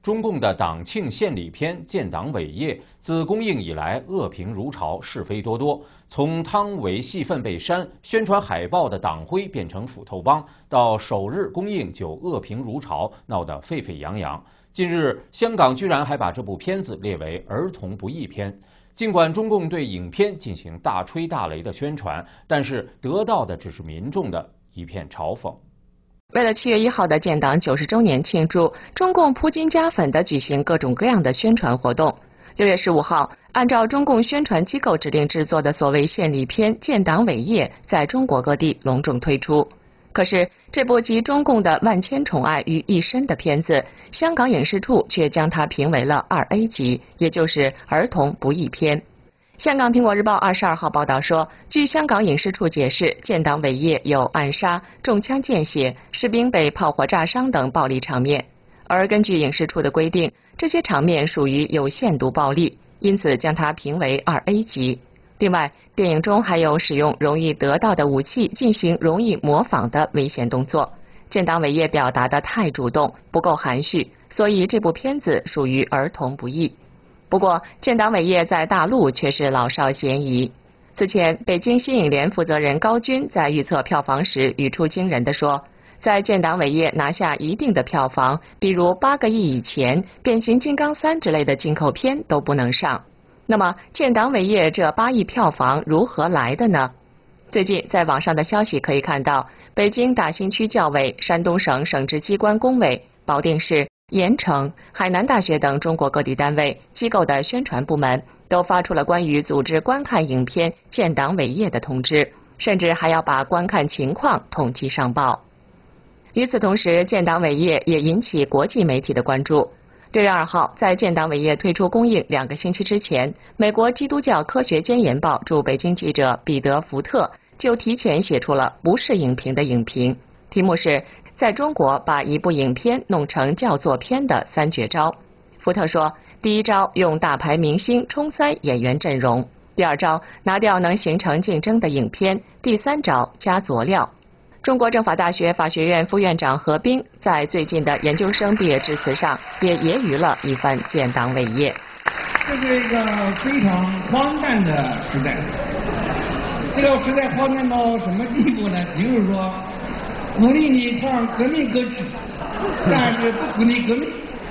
中共的党庆献礼片《建党伟业》自公映以来恶评如潮，是非多多。从汤唯戏份被删、宣传海报的党徽变成斧头帮，到首日公映就恶评如潮，闹得沸沸扬扬。近日，香港居然还把这部片子列为儿童不宜片。尽管中共对影片进行大吹大擂的宣传，但是得到的只是民众的一片嘲讽。 为了7月1号的建党90周年庆祝，中共铺金加粉地举行各种各样的宣传活动。6月15号，按照中共宣传机构指定制作的所谓献礼片《建党伟业》在中国各地隆重推出。可是，这部集中共的万千宠爱于一身的片子，香港影视处却将它评为了2A 级，也就是儿童不宜片。香港苹果日报22号报道说，据香港影视处解释，建党伟业有暗杀、中枪见血、士兵被炮火炸伤等暴力场面，而根据影视处的规定，这些场面属于有限度暴力，因此将它评为2A 级。另外，电影中还有使用容易得到的武器进行容易模仿的危险动作。建党伟业表达得太主动，不够含蓄，所以这部片子属于儿童不宜。不过，建党伟业在大陆却是老少咸宜。此前，北京新影联负责人高军在预测票房时语出惊人地说，在建党伟业拿下一定的票房，比如8个亿以前，变形金刚3之类的进口片都不能上。那么，建党伟业这8亿票房如何来的呢？最近在网上的消息可以看到，北京大兴区教委、山东省省直机关工委、保定市、盐城、海南大学等中国各地单位、机构的宣传部门都发出了关于组织观看影片《建党伟业》的通知，甚至还要把观看情况统计上报。与此同时，《建党伟业》也引起国际媒体的关注。6月2号，在《建党伟业》推出公映2个星期之前，美国基督教科学箴言报驻北京记者彼得·福特就提前写出了不是影评的影评，题目是在中国把一部影片弄成叫座片的3绝招。福特说，第一招用大牌明星冲塞演员阵容，第二招拿掉能形成竞争的影片，第三招加佐料。中国政法大学法学院副院长何冰在最近的研究生毕业致辞上也揶揄了一番建党伟业。 这是一个非常荒诞的时代，这个时代荒诞到什么地步呢？比如说，鼓励你唱革命歌曲，但是不鼓励革命。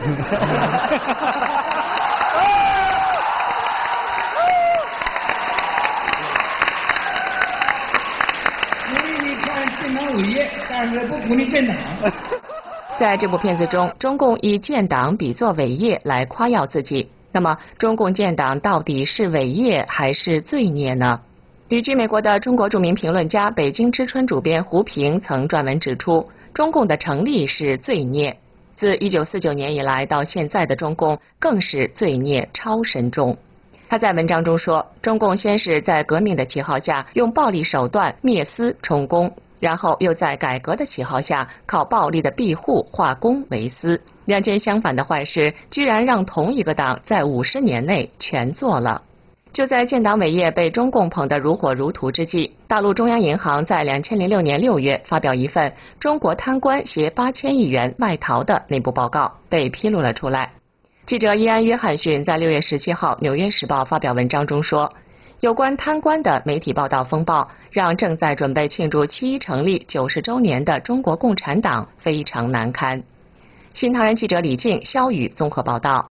建党伟业，但是不鼓励建党。 在这部片子中，中共以建党比作伟业来夸耀自己。那么，中共建党到底是伟业还是罪孽呢？旅居美国的中国著名评论家、北京之春主编胡平曾撰文指出，中共的成立是罪孽，自1949年以来到现在的中共更是罪孽超深重。他在文章中说，中共先是在革命的旗号下用暴力手段灭私充公，然后又在改革的旗号下靠暴力的庇护化公为私，两件相反的坏事居然让同一个党在50年内全做了。就在建党伟业被中共捧得如火如荼之际，大陆中央银行在2006年6月发表一份中国贪官携8000亿元外逃的内部报告，被披露了出来。记者伊安·约翰逊在6月17号《纽约时报》发表文章中说，有关贪官的媒体报道风暴，让正在准备庆祝7·1成立90周年的中国共产党非常难堪。新唐人记者李静、肖宇综合报道。